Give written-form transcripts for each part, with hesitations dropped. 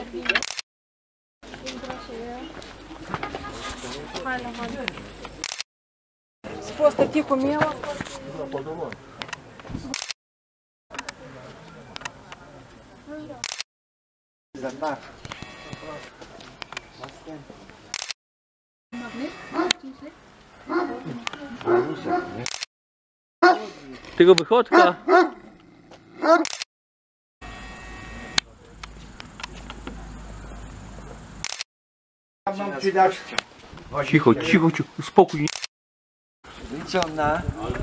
Просто тихо мело. Tego wychodka. Mam ci dać. Cicho, cicho, cicho, spokój. Wyciągnę.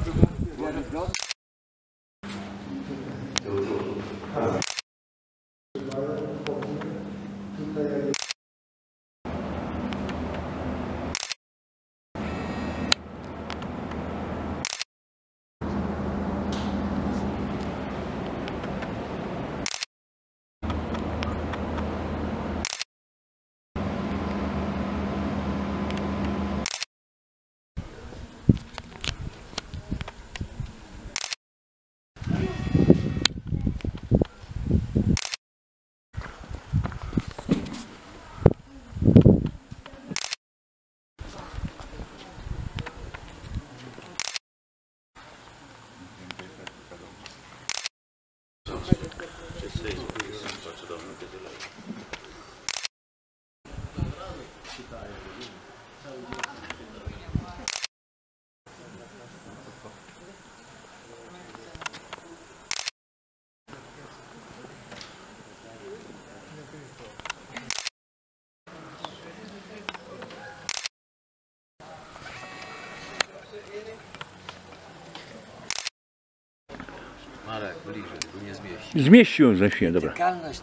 Marek, bliżej, bo nie zmieści. Zmieściłem, zmieściłem, dobra. Tykalność.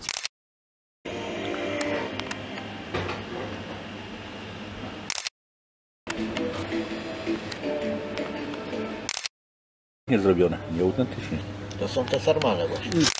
Nie zrobione, nieautentycznie. To są te sarmale właśnie.